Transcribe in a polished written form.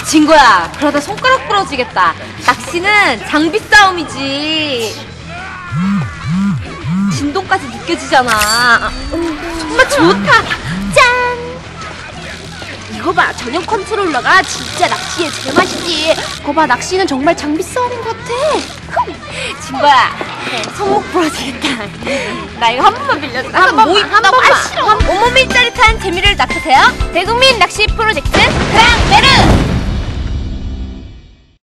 친구야, 그러다 손가락 부러지겠다. 낚시는 장비 싸움이지. 진동까지 느껴지잖아. 정말 좋다. 짠! 이거 봐, 전용 컨트롤러가 진짜 낚시의 제맛이지. 이거 봐, 낚시는 정말 장비 싸움인 것 같아. 친구야, 손목 부러지겠다. 나 이거 한 번만 빌려줘. 한 번만. 싫어. 온몸이 짜릿한 재미를 낚으세요. 대국민 낚시 프로젝트 크랑베르.